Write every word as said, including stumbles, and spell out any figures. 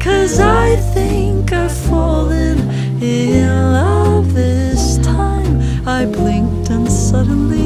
'cause I think I've fallen in love this time. I blinked and suddenly